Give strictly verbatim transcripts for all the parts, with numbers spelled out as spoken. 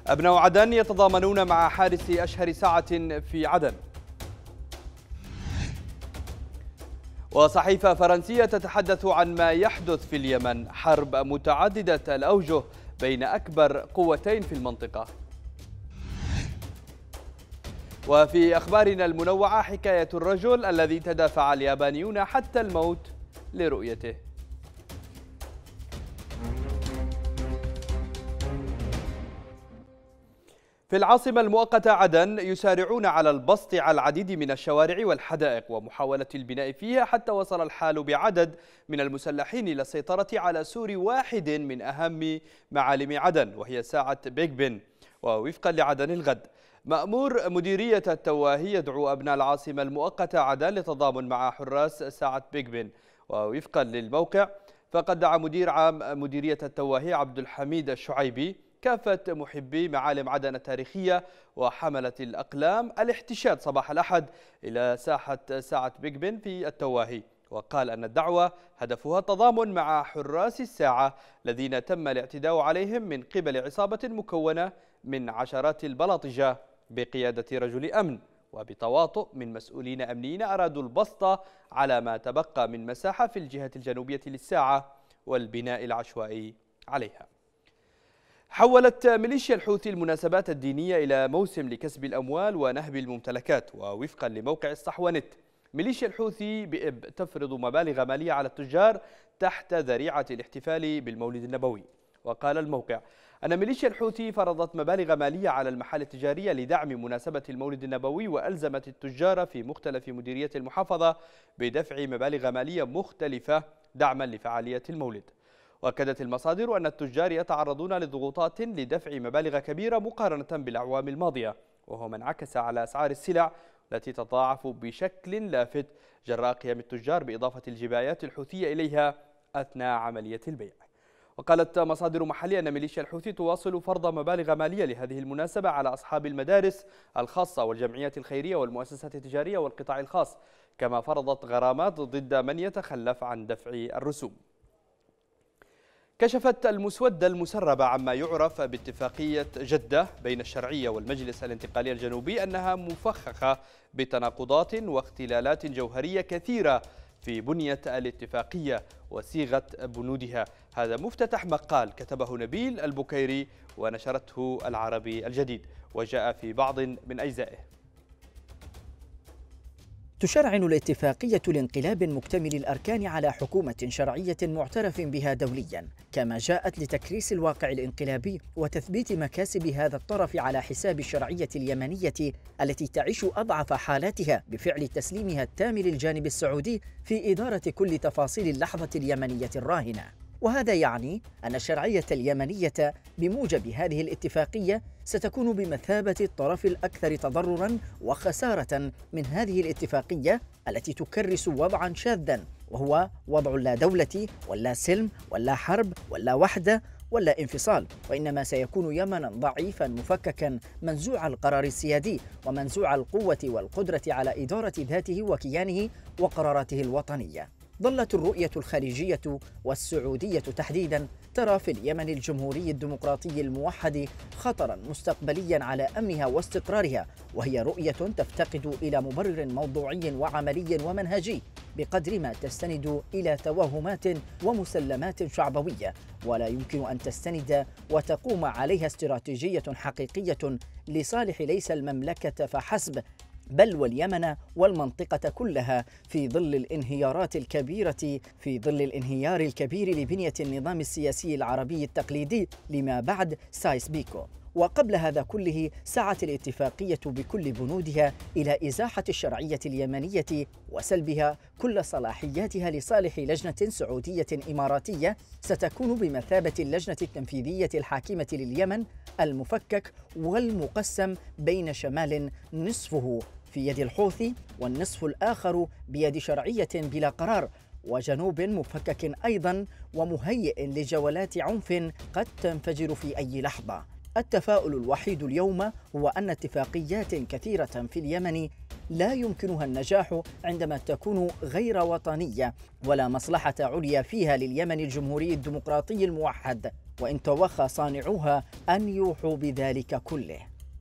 أبناء عدن يتضامنون مع حارس أشهر ساعة في عدن. وصحيفة فرنسية تتحدث عن ما يحدث في اليمن، حرب متعددة الأوجه بين أكبر قوتين في المنطقة. وفي أخبارنا المنوعة حكاية الرجل الذي تدافع اليابانيون حتى الموت لرؤيته. في العاصمة المؤقتة عدن يسارعون على البسط على العديد من الشوارع والحدائق ومحاولة البناء فيها، حتى وصل الحال بعدد من المسلحين إلى السيطرة على سور واحد من أهم معالم عدن، وهي ساعة بيج بن. ووفقا لعدن الغد، مأمور مديرية التواهي يدعو أبناء العاصمة المؤقتة عدن للتضامن مع حراس ساعة بيج بن. ووفقا للموقع، فقد دعا مدير عام مديرية التواهي عبد الحميد الشعيبي كافة محبي معالم عدن التاريخية وحملة الأقلام الاحتشاد صباح الأحد إلى ساحة ساعة بيج بن في التواهي. وقال أن الدعوة هدفها التضامن مع حراس الساعة الذين تم الاعتداء عليهم من قبل عصابة مكونة من عشرات البلاطجة بقيادة رجل أمن، وبتواطؤ من مسؤولين أمنيين أرادوا البسط على ما تبقى من مساحة في الجهة الجنوبية للساعة والبناء العشوائي عليها. حولت ميليشيا الحوثي المناسبات الدينية إلى موسم لكسب الأموال ونهب الممتلكات. ووفقا لموقع الصحوة، ميليشيا الحوثي بإب تفرض مبالغ مالية على التجار تحت ذريعة الاحتفال بالمولد النبوي. وقال الموقع أن ميليشيا الحوثي فرضت مبالغ مالية على المحال التجارية لدعم مناسبة المولد النبوي، وألزمت التجار في مختلف مديريات المحافظة بدفع مبالغ مالية مختلفة دعما لفعالية المولد. وأكدت المصادر أن التجار يتعرضون لضغوطات لدفع مبالغ كبيرة مقارنة بالأعوام الماضية، وهو ما انعكس على أسعار السلع التي تتضاعف بشكل لافت جراء قيام التجار بإضافة الجبايات الحوثية إليها أثناء عملية البيع. وقالت مصادر محلية أن ميليشيا الحوثي تواصل فرض مبالغ مالية لهذه المناسبة على أصحاب المدارس الخاصة والجمعيات الخيرية والمؤسسات التجارية والقطاع الخاص، كما فرضت غرامات ضد من يتخلف عن دفع الرسوم. كشفت المسودة المسربة عما يعرف باتفاقية جدة بين الشرعية والمجلس الانتقالي الجنوبي أنها مفخخة بتناقضات واختلالات جوهرية كثيرة في بنية الاتفاقية وصيغة بنودها. هذا مفتتح مقال كتبه نبيل البكيري ونشرته العربي الجديد، وجاء في بعض من أجزائه. تشرعن الاتفاقية لانقلاب مكتمل الأركان على حكومة شرعية معترف بها دوليا، كما جاءت لتكريس الواقع الانقلابي وتثبيت مكاسب هذا الطرف على حساب الشرعية اليمنية التي تعيش أضعف حالاتها بفعل تسليمها التام للجانب السعودي في إدارة كل تفاصيل اللحظة اليمنية الراهنة. وهذا يعني أن الشرعية اليمنية بموجب هذه الاتفاقية ستكون بمثابة الطرف الأكثر تضرراً وخسارة من هذه الاتفاقية التي تكرس وضعاً شاذاً، وهو وضع لا دولة ولا سلم ولا حرب ولا وحدة ولا انفصال، وإنما سيكون يمناً ضعيفاً مفككاً منزوع القرار السيادي ومنزوع القوة والقدرة على إدارة ذاته وكيانه وقراراته الوطنية. ظلت الرؤية الخارجية والسعودية تحديداً ترى في اليمن الجمهوري الديمقراطي الموحد خطراً مستقبلياً على أمنها واستقرارها، وهي رؤية تفتقد إلى مبرر موضوعي وعملي ومنهجي بقدر ما تستند إلى توهمات ومسلمات شعبوية، ولا يمكن أن تستند وتقوم عليها استراتيجية حقيقية لصالح ليس المملكة فحسب، بل واليمن والمنطقة كلها في ظل الانهيارات الكبيرة في ظل الانهيار الكبير لبنية النظام السياسي العربي التقليدي لما بعد سايس بيكو. وقبل هذا كله سعت الاتفاقية بكل بنودها إلى إزاحة الشرعية اليمنية وسلبها كل صلاحياتها لصالح لجنة سعودية إماراتية ستكون بمثابة اللجنة التنفيذية الحاكمة لليمن المفكك والمقسم بين شمال نصفه في يد الحوثي والنصف الآخر بيد شرعية بلا قرار، وجنوب مفكك أيضا ومهيئ لجولات عنف قد تنفجر في أي لحظة. التفاؤل الوحيد اليوم هو أن اتفاقيات كثيرة في اليمن لا يمكنها النجاح عندما تكون غير وطنية ولا مصلحة عليا فيها لليمن الجمهوري الديمقراطي الموحد، وإن توخى صانعوها أن يوحوا بذلك كله.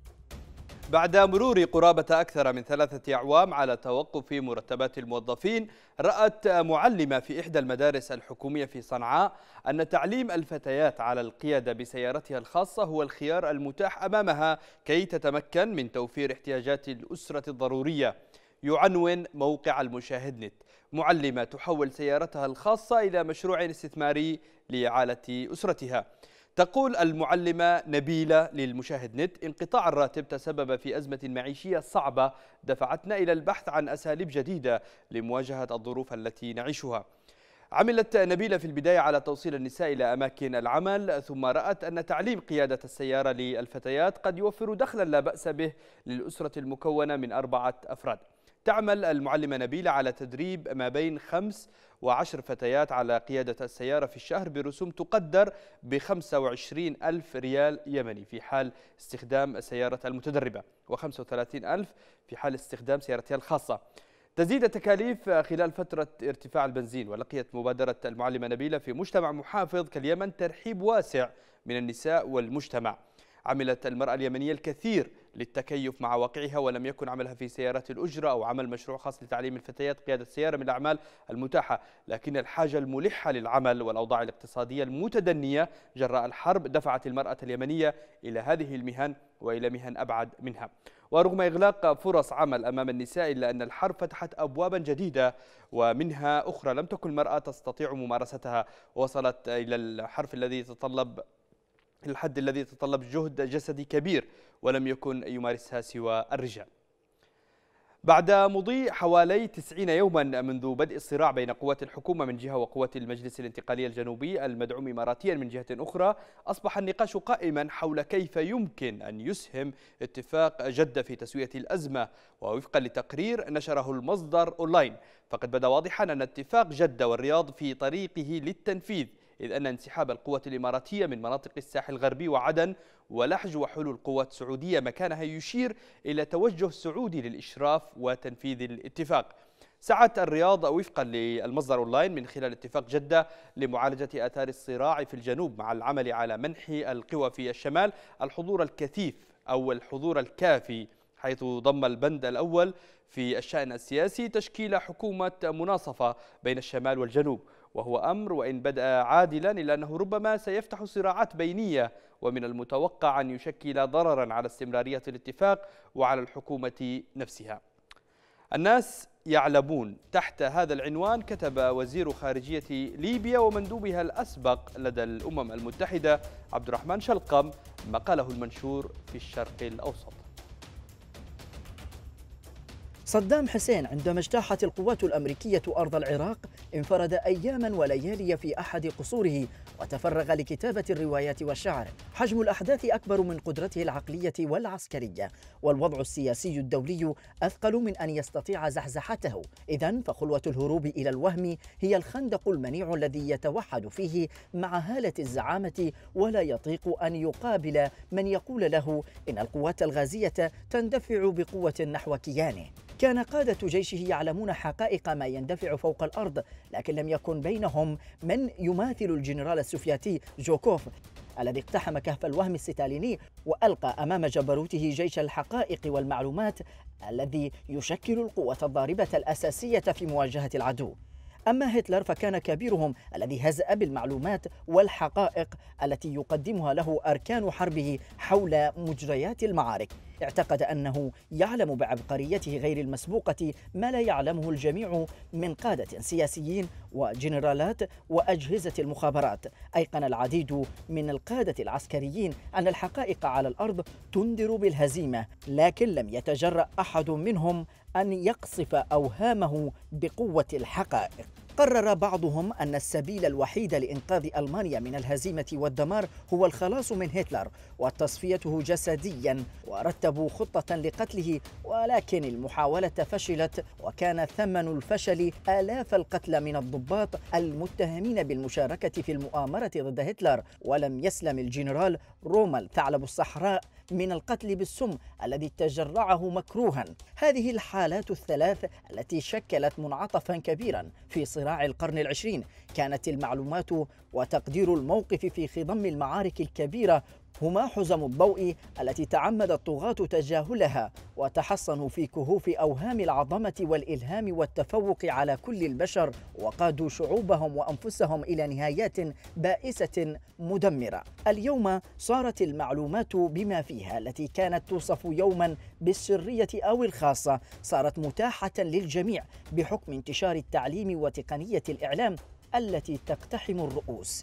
بعد مرور قرابة أكثر من ثلاثة أعوام على توقف مرتبات الموظفين، رأت معلمة في إحدى المدارس الحكومية في صنعاء أن تعليم الفتيات على القيادة بسيارتها الخاصة هو الخيار المتاح أمامها كي تتمكن من توفير احتياجات الأسرة الضرورية. يعنون موقع المشاهد نت: معلمة تحول سيارتها الخاصة إلى مشروع استثماري لإعالة أسرتها. تقول المعلمة نبيلة للمشاهد نت: انقطاع الراتب تسبب في أزمة معيشية صعبة دفعتنا إلى البحث عن أساليب جديدة لمواجهة الظروف التي نعيشها. عملت نبيلة في البداية على توصيل النساء إلى أماكن العمل، ثم رأت أن تعليم قيادة السيارة للفتيات قد يوفر دخلا لا بأس به للأسرة المكونة من أربعة أفراد. تعمل المعلمة نبيلة على تدريب ما بين خمس وعشر فتيات على قيادة السيارة في الشهر برسوم تقدر بخمسة وعشرين ألف ريال يمني في حال استخدام السيارة المتدربة، وخمسة وثلاثين ألف في حال استخدام سيارتها الخاصة. تزيد التكاليف خلال فترة ارتفاع البنزين. ولقيت مبادرة المعلمة نبيلة في مجتمع محافظ كاليمن ترحيب واسع من النساء والمجتمع. عملت المرأة اليمنية الكثير للتكيف مع واقعها، ولم يكن عملها في سيارات الأجرة أو عمل مشروع خاص لتعليم الفتيات قيادة السيارة من الأعمال المتاحة، لكن الحاجة الملحة للعمل والأوضاع الاقتصادية المتدنية جراء الحرب دفعت المرأة اليمنية إلى هذه المهن وإلى مهن أبعد منها. ورغم إغلاق فرص عمل أمام النساء، إلا أن الحرب فتحت أبوابا جديدة ومنها أخرى لم تكن المرأة تستطيع ممارستها، وصلت إلى الحرف الذي يتطلب الحد الذي يتطلب جهد جسدي كبير ولم يكن يمارسها سوى الرجال. بعد مضي حوالي تسعين يوما منذ بدء الصراع بين قوات الحكومة من جهة وقوات المجلس الانتقالي الجنوبي المدعوم إماراتيا من جهة أخرى، أصبح النقاش قائما حول كيف يمكن أن يسهم اتفاق جدة في تسوية الأزمة. ووفقا لتقرير نشره المصدر أونلاين، فقد بدا واضحا أن اتفاق جدة والرياض في طريقه للتنفيذ، إذ أن انسحاب القوة الإماراتية من مناطق الساحل الغربي وعدن ولحج وحلول قوات سعودية مكانها يشير إلى توجه سعودي للإشراف وتنفيذ الاتفاق. سعت الرياض وفقا للمصدر أونلاين من خلال اتفاق جدة لمعالجة آثار الصراع في الجنوب مع العمل على منح القوى في الشمال الحضور الكثيف أو الحضور الكافي، حيث ضم البند الأول في الشأن السياسي تشكيل حكومة مناصفة بين الشمال والجنوب، وهو أمر وإن بدأ عادلا إلا أنه ربما سيفتح صراعات بينية، ومن المتوقع أن يشكل ضررا على استمرارية الاتفاق وعلى الحكومة نفسها. الناس يعلمون. تحت هذا العنوان كتب وزير خارجية ليبيا ومندوبها الأسبق لدى الأمم المتحدة عبد الرحمن شلقم مقاله المنشور في الشرق الأوسط. صدام حسين عندما اجتاحت القوات الأمريكية أرض العراق انفرد أياما وليالي في أحد قصوره وتفرغ لكتابة الروايات والشعر. حجم الأحداث أكبر من قدرته العقلية والعسكرية، والوضع السياسي الدولي أثقل من أن يستطيع زحزحته. إذن فخلوة الهروب إلى الوهم هي الخندق المنيع الذي يتوحد فيه مع هالة الزعامة، ولا يطيق أن يقابل من يقول له إن القوات الغازية تندفع بقوة نحو كيانه. كان قادة جيشه يعلمون حقائق ما يندفع فوق الأرض، لكن لم يكن بينهم من يماثل الجنرال السوفياتي جوكوف الذي اقتحم كهف الوهم الستاليني وألقى أمام جبروته جيش الحقائق والمعلومات الذي يشكل القوة الضاربة الأساسية في مواجهة العدو. أما هتلر فكان كبيرهم الذي هزأ بالمعلومات والحقائق التي يقدمها له أركان حربه حول مجريات المعارك. اعتقد أنه يعلم بعبقريته غير المسبوقة ما لا يعلمه الجميع من قادة سياسيين وجنرالات وأجهزة المخابرات. أيقن العديد من القادة العسكريين أن الحقائق على الأرض تنذر بالهزيمة، لكن لم يتجرأ أحد منهم أن يقصف أوهامه بقوة الحقائق. قرر بعضهم أن السبيل الوحيد لإنقاذ ألمانيا من الهزيمة والدمار هو الخلاص من هتلر وتصفيته جسديا، ورتبوا خطة لقتله، ولكن المحاولة فشلت، وكان ثمن الفشل آلاف القتلى من الضباط المتهمين بالمشاركة في المؤامرة ضد هتلر. ولم يسلم الجنرال رومل ثعلب الصحراء من القتل بالسم الذي تجرعه مكروها. هذه الحالات الثلاث التي شكلت منعطفا كبيرا في صراع صراع القرن العشرين. كانت المعلومات وتقدير الموقف في خضم المعارك الكبيرة هما حزم الضوء التي تعمد الطغاة تجاهلها، وتحصنوا في كهوف أوهام العظمة والإلهام والتفوق على كل البشر، وقادوا شعوبهم وأنفسهم إلى نهايات بائسة مدمرة. اليوم صارت المعلومات بما فيها التي كانت توصف يوما بالسرية أو الخاصة صارت متاحة للجميع بحكم انتشار التعليم وتقنية الإعلام التي تقتحم الرؤوس.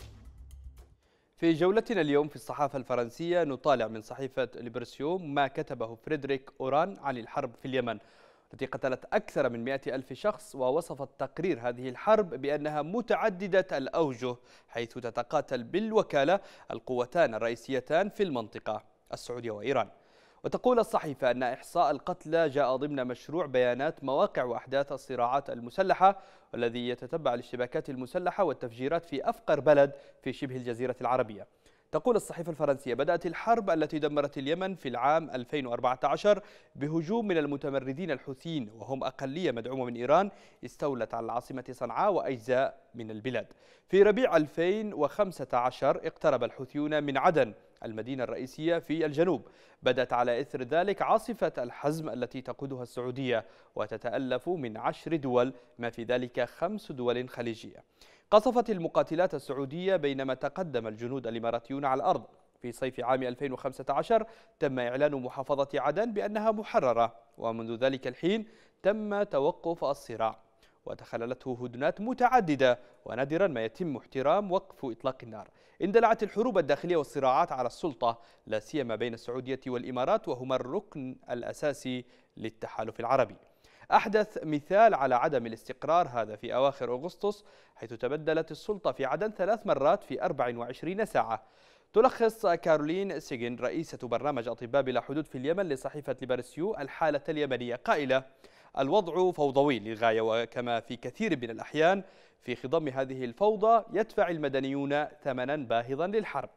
في جولتنا اليوم في الصحافة الفرنسية نطالع من صحيفة ليبراسيون ما كتبه فريدريك أوران عن الحرب في اليمن التي قتلت أكثر من مئة ألف شخص، ووصفت تقرير هذه الحرب بأنها متعددة الأوجه، حيث تتقاتل بالوكالة القوتان الرئيسيتان في المنطقة، السعودية وإيران. وتقول الصحيفة أن إحصاء القتلى جاء ضمن مشروع بيانات مواقع وأحداث الصراعات المسلحة، والذي يتتبع الاشتباكات المسلحة والتفجيرات في أفقر بلد في شبه الجزيرة العربية. تقول الصحيفة الفرنسية: بدأت الحرب التي دمرت اليمن في العام ألفين وأربعة عشر بهجوم من المتمردين الحوثيين، وهم أقلية مدعومة من إيران استولت على العاصمة صنعاء وأجزاء من البلاد. في ربيع ألفين وخمسة عشر اقترب الحوثيون من عدن المدينة الرئيسية في الجنوب. بدأت على إثر ذلك عاصفة الحزم التي تقودها السعودية، وتتألف من عشر دول ما في ذلك خمس دول خليجية. قصفت المقاتلات السعودية بينما تقدم الجنود الإماراتيون على الأرض. في صيف عام ألفين وخمسة عشر تم إعلان محافظة عدن بأنها محررة، ومنذ ذلك الحين تم توقف الصراع، وتخللته هدنات متعددة، ونادرا ما يتم احترام وقف إطلاق النار. اندلعت الحروب الداخلية والصراعات على السلطة، لا سيما بين السعودية والإمارات، وهما الركن الأساسي للتحالف العربي. أحدث مثال على عدم الاستقرار هذا في أواخر أغسطس، حيث تبدلت السلطة في عدن ثلاث مرات في أربع وعشرين ساعة. تلخص كارولين سيغين رئيسة برنامج أطباء بلا حدود في اليمن لصحيفة ليبراسيون الحالة اليمنية قائلة: الوضع فوضوي للغاية، وكما في كثير من الأحيان في خضم هذه الفوضى يدفع المدنيون ثمنا باهظا للحرب.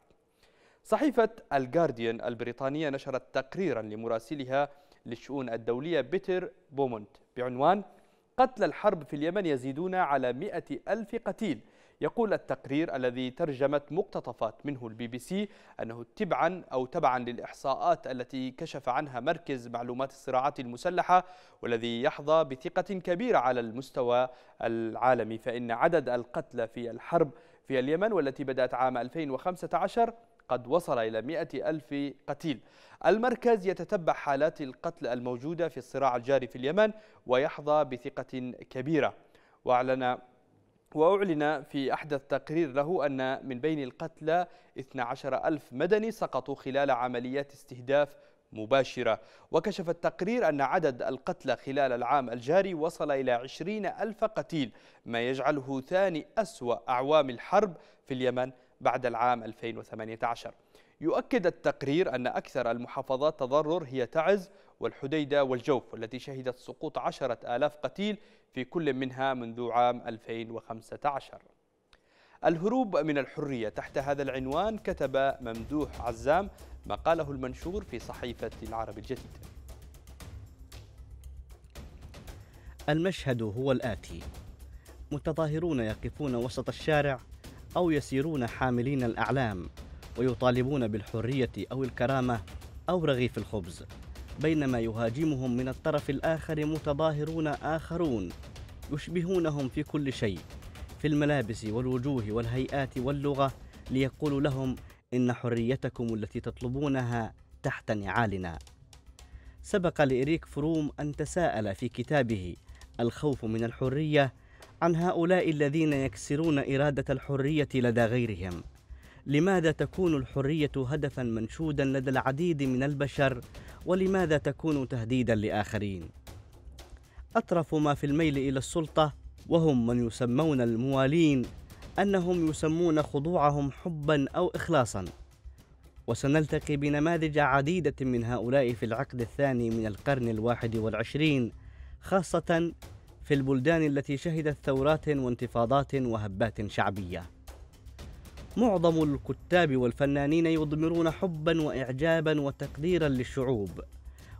صحيفة الجارديان البريطانية نشرت تقريرا لمراسلها للشؤون الدولية بيتر بومونت بعنوان: قتل الحرب في اليمن يزيدون على مئة ألف قتيل. يقول التقرير الذي ترجمت مقتطفات منه البي بي سي أنه تبعا أو تبعا للإحصاءات التي كشف عنها مركز معلومات الصراعات المسلحة، والذي يحظى بثقة كبيرة على المستوى العالمي، فإن عدد القتلى في الحرب في اليمن والتي بدأت عام ألفين وخمسة عشر قد وصل إلى مئة ألف قتيل. المركز يتتبع حالات القتل الموجودة في الصراع الجاري في اليمن ويحظى بثقة كبيرة. وأعلن وأعلن في أحدث تقرير له أن من بين القتلى اثني عشر ألف مدني سقطوا خلال عمليات استهداف مباشرة. وكشف التقرير أن عدد القتلى خلال العام الجاري وصل إلى عشرين ألف قتيل، ما يجعله ثاني أسوأ أعوام الحرب في اليمن بعد العام ألفين وثمانية عشر. يؤكد التقرير أن أكثر المحافظات تضرر هي تعز والحديدة والجوف، والتي شهدت سقوط عشرة آلاف قتيل في كل منها منذ عام ألفين وخمسة عشر. الهروب من الحرية، تحت هذا العنوان كتب ممدوح عزام ما قاله المنشور في صحيفة العرب الجديد. المشهد هو الآتي: متظاهرون يقفون وسط الشارع أو يسيرون حاملين الأعلام ويطالبون بالحرية أو الكرامة أو رغيف الخبز، بينما يهاجمهم من الطرف الآخر متظاهرون آخرون يشبهونهم في كل شيء، في الملابس والوجوه والهيئات واللغة، ليقولوا لهم إن حريتكم التي تطلبونها تحت نعالنا. سبق لإريك فروم أن تساءل في كتابه الخوف من الحرية عن هؤلاء الذين يكسرون إرادة الحرية لدى غيرهم. لماذا تكون الحرية هدفا منشودا لدى العديد من البشر، ولماذا تكون تهديدا لآخرين؟ أطرف ما في الميل إلى السلطة وهم من يسمون الموالين أنهم يسمون خضوعهم حبا أو إخلاصا، وسنلتقي بنماذج عديدة من هؤلاء في العقد الثاني من القرن الواحد والعشرين، خاصة في البلدان التي شهدت ثورات وانتفاضات وهبات شعبية. معظم الكتاب والفنانين يضمرون حبا وإعجابا وتقديرا للشعوب،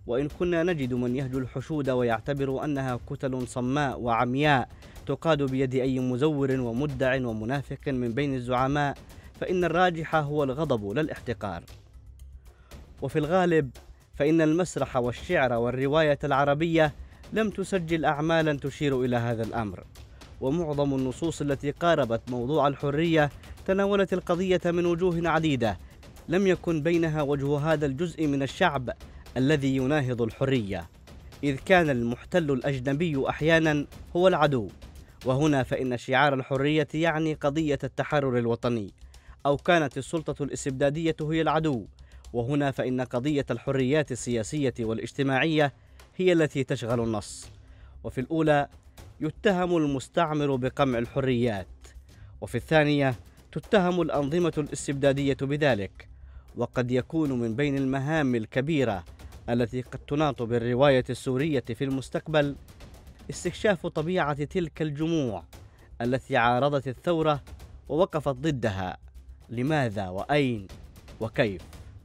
وإن كنا نجد من يهجو الحشود ويعتبر أنها كتل صماء وعمياء تقاد بيد أي مزور ومدع ومنافق من بين الزعماء، فإن الراجح هو الغضب لا الاحتقار. وفي الغالب فإن المسرح والشعر والرواية العربية لم تسجل أعمالا تشير إلى هذا الأمر، ومعظم النصوص التي قاربت موضوع الحرية تناولت القضية من وجوه عديدة لم يكن بينها وجه هذا الجزء من الشعب الذي يناهض الحرية، إذ كان المحتل الأجنبي أحيانا هو العدو. وهنا فإن شعار الحرية يعني قضية التحرر الوطني، أو كانت السلطة الاستبدادية هي العدو، وهنا فإن قضية الحريات السياسية والاجتماعية هي التي تشغل النص. وفي الأولى يتهم المستعمر بقمع الحريات، وفي الثانية تتهم الأنظمة الاستبدادية بذلك. وقد يكون من بين المهام الكبيرة التي قد تناط بالرواية السورية في المستقبل استكشاف طبيعة تلك الجموع التي عارضت الثورة ووقفت ضدها، لماذا وأين وكيف.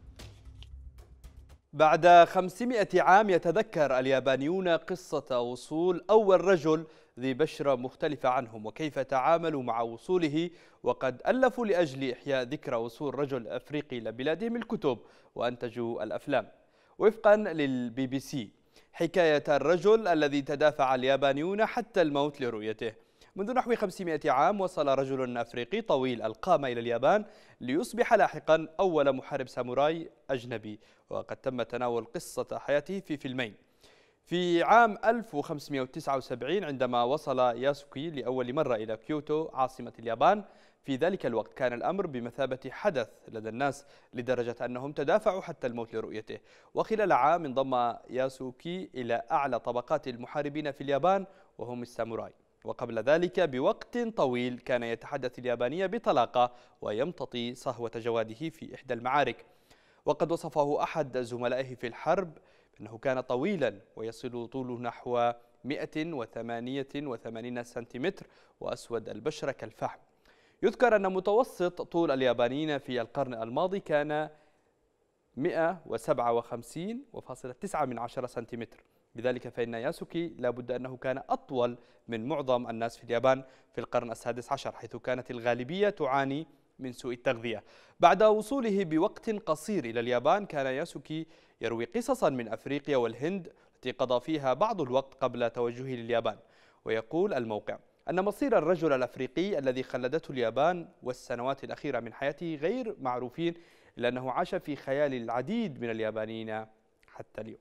بعد خمسمائة عام يتذكر اليابانيون قصة وصول أول رجل ذي بشرة مختلفة عنهم وكيف تعاملوا مع وصوله، وقد ألفوا لأجل إحياء ذكرى وصول رجل أفريقي لبلادهم الكتب وأنتجوا الأفلام. وفقا للبي بي سي، حكاية الرجل الذي تدافع اليابانيون حتى الموت لرؤيته. منذ نحو خمسمائة عام وصل رجل أفريقي طويل القامة إلى اليابان ليصبح لاحقا أول محارب ساموراي أجنبي، وقد تم تناول قصة حياته في فيلمين. في عام ألف وخمسمائة وتسعة وسبعين عندما وصل ياسوكي لأول مرة إلى كيوتو عاصمة اليابان، في ذلك الوقت كان الأمر بمثابة حدث لدى الناس لدرجة أنهم تدافعوا حتى الموت لرؤيته. وخلال عام انضم ياسوكي إلى أعلى طبقات المحاربين في اليابان وهم الساموراي. وقبل ذلك بوقت طويل كان يتحدث اليابانية بطلاقة ويمتطي صهوة جواده في إحدى المعارك. وقد وصفه أحد زملائه في الحرب أنه كان طويلا ويصل طوله نحو مئة وثمانية وثمانين سنتيمتر وأسود البشرة كالفحم. يذكر أن متوسط طول اليابانيين في القرن الماضي كان مئة وسبعة وخمسين فاصلة تسعة من عشرة سنتيمتر. بذلك فإن ياسوكي لابد أنه كان أطول من معظم الناس في اليابان في القرن السادس عشر، حيث كانت الغالبية تعاني من سوء التغذية. بعد وصوله بوقت قصير إلى اليابان كان ياسوكي يروي قصصا من أفريقيا والهند التي قضى فيها بعض الوقت قبل توجهه لليابان. ويقول الموقع أن مصير الرجل الأفريقي الذي خلدته اليابان والسنوات الأخيرة من حياته غير معروفين، إلا أنه عاش في خيال العديد من اليابانيين حتى اليوم.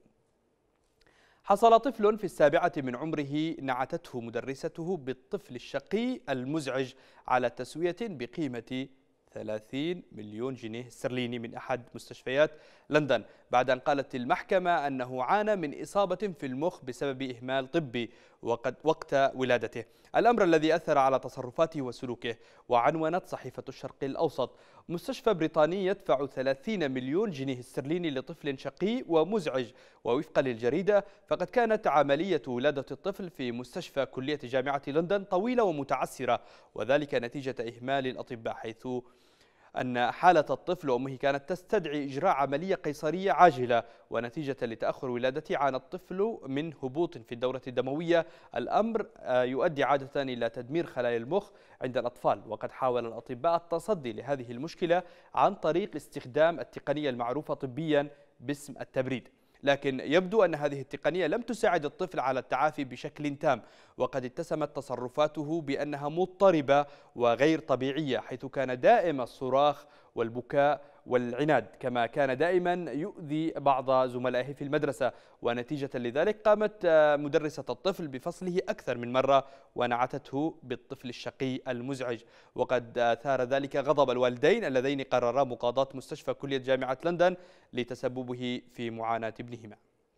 حصل طفل في السابعة من عمره نعتته مدرسته بالطفل الشقي المزعج على تسوية بقيمة ثلاثين مليون جنيه استرليني من أحد مستشفيات لندن، بعد أن قالت المحكمة أنه عانى من إصابة في المخ بسبب إهمال طبي وقد وقت ولادته، الأمر الذي أثر على تصرفاته وسلوكه. وعنونت صحيفة الشرق الأوسط: مستشفى بريطاني يدفع ثلاثين مليون جنيه استرليني لطفل شقي ومزعج. ووفقا للجريدة فقد كانت عملية ولادة الطفل في مستشفى كلية جامعة لندن طويلة ومتعسرة، وذلك نتيجة إهمال الأطباء، حيث أن حالة الطفل وأمه كانت تستدعي إجراء عملية قيصرية عاجلة. ونتيجة لتأخر ولادته عانى الطفل من هبوط في الدورة الدموية، الأمر يؤدي عادة إلى تدمير خلايا المخ عند الأطفال. وقد حاول الأطباء التصدي لهذه المشكلة عن طريق استخدام التقنية المعروفة طبيا باسم التبريد، لكن يبدو أن هذه التقنية لم تساعد الطفل على التعافي بشكل تام، وقد اتسمت تصرفاته بأنها مضطربة وغير طبيعية، حيث كان دائم الصراخ والبكاء والعناد، كما كان دائما يؤذي بعض زملائه في المدرسة. ونتيجة لذلك قامت مدرسة الطفل بفصله أكثر من مرة ونعتته بالطفل الشقي المزعج، وقد أثار ذلك غضب الوالدين اللذين قررا مقاضاة مستشفى كلية جامعة لندن لتسببه في معاناة ابنهما.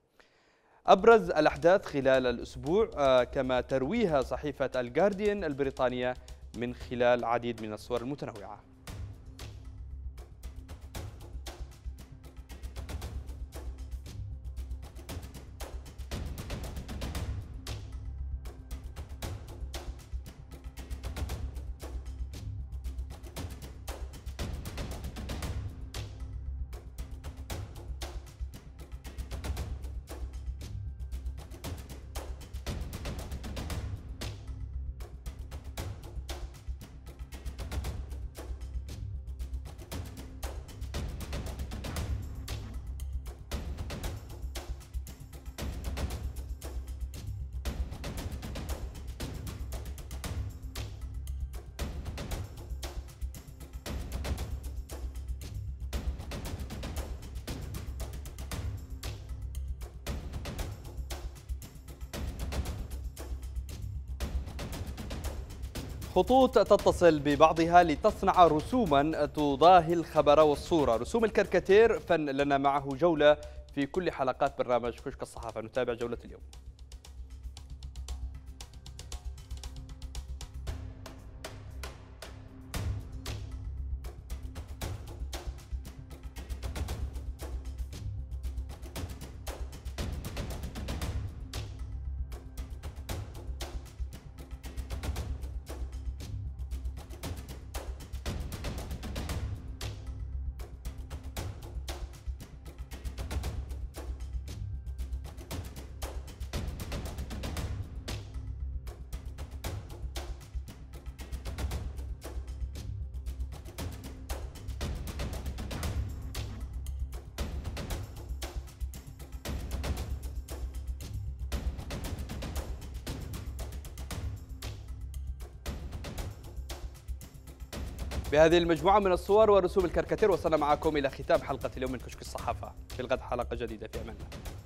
أبرز الأحداث خلال الأسبوع كما ترويها صحيفة الجارديان البريطانية من خلال عديد من الصور المتنوعة. خطوط تتصل ببعضها لتصنع رسوما تضاهي الخبر والصورة. رسوم الكاريكاتير فن لنا معه جولة في كل حلقات برنامج كشك الصحافة. نتابع جولة اليوم. بهذه المجموعة من الصور ورسوم الكاريكاتير وصلنا معكم إلى ختام حلقة اليوم من كشك الصحافة. في الغد حلقة جديدة، في أمان الله.